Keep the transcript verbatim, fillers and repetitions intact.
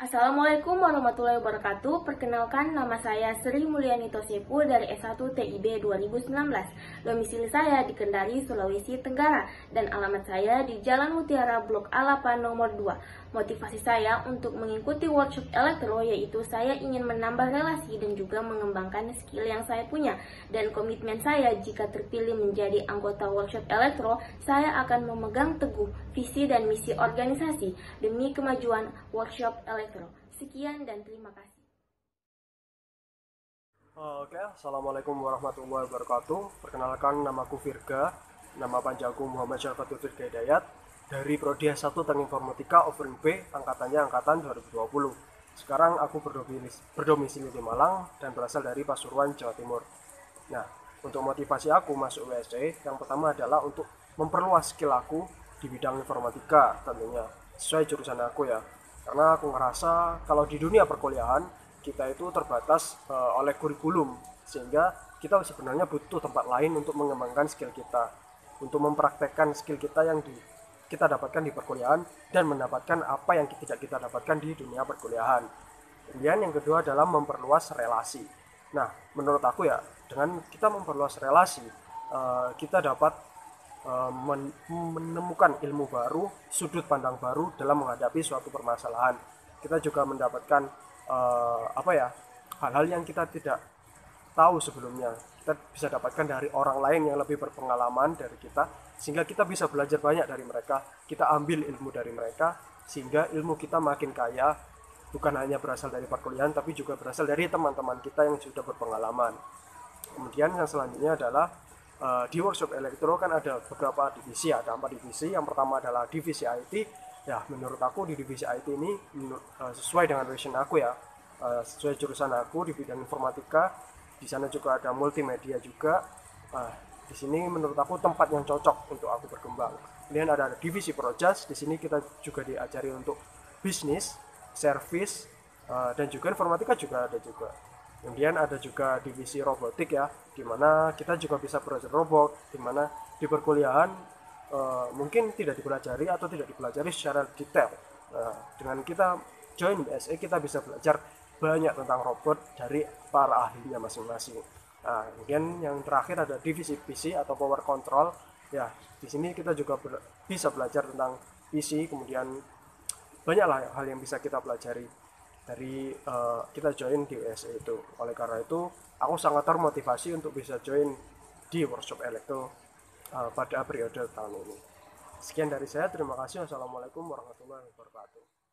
Assalamualaikum warahmatullahi wabarakatuh. Perkenalkan, nama saya Sri Mulyani Tosepu dari S satu T I B dua ribu sembilan belas. Domisili saya di Kendari, Sulawesi Tenggara, dan alamat saya di Jalan Mutiara Blok A delapan nomor dua. Motivasi saya untuk mengikuti workshop elektro yaitu saya ingin menambah relasi dan juga mengembangkan skill yang saya punya. Dan komitmen saya jika terpilih menjadi anggota workshop elektro, saya akan memegang teguh visi dan misi organisasi demi kemajuan workshop elektro. Sekian dan terima kasih. Oke, Assalamualaikum warahmatullahi wabarakatuh. Perkenalkan, namaku Virga, nama panjangku Muhammad Syafatul Virga Hidayat, dari Prodi S satu Teknik Informatika Offering B, angkatannya angkatan dua ribu dua puluh. Sekarang aku berdomisili, berdomisili di Malang dan berasal dari Pasuruan, Jawa Timur. Nah, untuk motivasi aku masuk W S C, yang pertama adalah untuk memperluas skill aku di bidang informatika tentunya, sesuai jurusan aku ya. Karena aku ngerasa kalau di dunia perkuliahan kita itu terbatas uh, oleh kurikulum, sehingga kita sebenarnya butuh tempat lain untuk mengembangkan skill kita, untuk mempraktekkan skill kita yang di, kita dapatkan di perkuliahan dan mendapatkan apa yang tidak kita dapatkan di dunia perkuliahan. Kemudian yang kedua adalah memperluas relasi. Nah, menurut aku ya, dengan kita memperluas relasi, uh, kita dapat uh, men- menemukan ilmu baru, sudut pandang baru dalam menghadapi suatu permasalahan. Kita juga mendapatkan uh, apa ya, hal-hal yang kita tidak tahu sebelumnya. Kita bisa dapatkan dari orang lain yang lebih berpengalaman dari kita, sehingga kita bisa belajar banyak dari mereka. Kita ambil ilmu dari mereka, sehingga ilmu kita makin kaya, bukan hanya berasal dari perkuliahan, tapi juga berasal dari teman-teman kita yang sudah berpengalaman. Kemudian yang selanjutnya adalah uh, di workshop elektro kan ada beberapa divisi, ada empat divisi. Yang pertama adalah divisi I T. Ya, menurut aku di divisi I T ini menurut, uh, sesuai dengan passion aku ya, uh, sesuai jurusan aku di bidang informatika. Di sana juga ada multimedia juga. Nah, di sini menurut aku tempat yang cocok untuk aku berkembang. Kemudian ada divisi Projas. Di sini kita juga diajari untuk bisnis, service, uh, dan juga informatika juga ada juga. Kemudian ada juga divisi robotik ya, di mana kita juga bisa belajar robot, di mana di perkuliahan uh, mungkin tidak dipelajari atau tidak dipelajari secara detail. Nah, dengan kita join B S E kita bisa belajar banyak tentang robot dari para ahlinya masing-masing. Nah, kemudian yang terakhir ada divisi P C atau power control. Ya, di sini kita juga ber, bisa belajar tentang P C, kemudian banyaklah hal yang bisa kita pelajari dari uh, kita join di U S A itu. Oleh karena itu, aku sangat termotivasi untuk bisa join di workshop elektro uh, pada periode tahun ini. Sekian dari saya, terima kasih. Wassalamualaikum warahmatullahi wabarakatuh.